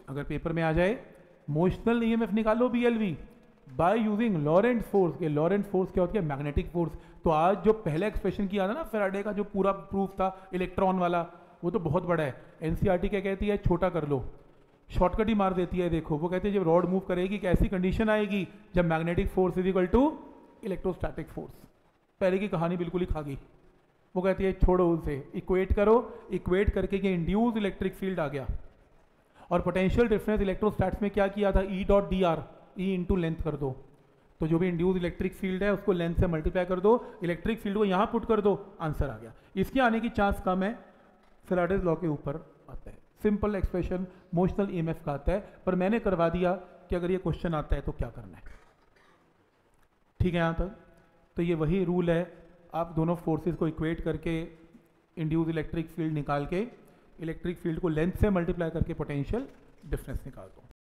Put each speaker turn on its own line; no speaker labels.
अगर पेपर में आ जाए मोशनल ईएमएफ निकालो BLV by using Lorentz force. ये लॉरेंट्ज फोर्स क्या होती है? Magnetic force. तो आज जो पहला एक्सप्रेशन किया था ना फैराडे का, जो पूरा प्रूफ था इलेक्ट्रॉन वाला, वो तो बहुत बड़ा है। एनसीईआरटी क्या कहती है? छोटा कर लो, शॉर्टकट ही मार देती है। देखो वो कहते हैं जब रॉड मूव करेगी कैसी कंडीशन आएगी, जब magnetic force is equal to electrostatic force. पहले की कहानी बिल्कुल ही खा गई। वो कहती है छोड़ो उसे, इक्वेट करो, इक्वेट करके ये इंड्यूस इलेक्ट्रिक फील्ड आ गया। और पोटेंशियल डिफरेंस इलेक्ट्रोस्टैट्स में क्या किया था? E dot D R, E into length कर दो। तो जो भी इंड्यूस इलेक्ट्रिक फील्ड है उसको लेंथ से मल्टीप्लाई कर दो, इलेक्ट्रिक फील्ड को यहाँ पुट कर दो, आंसर आ गया। इसके आने की चांस कम है, फैराडेज लॉ के ऊपर आता है। सिंपल एक्सप्रेशन मोशनल ईएमएफ का आता है, पर मैंने करवा दिया कि अगर ये क्वेश्चन आता है तो क्या करना है। ठीक है यहाँ तक? तो ये वही रूल है, आप दोनों फोर्सेस को इक्वेट करके इंड्यूस इलेक्ट्रिक फील्ड निकाल के इलेक्ट्रिक फील्ड को लेंथ से मल्टीप्लाई करके पोटेंशियल डिफरेंस निकाल दो।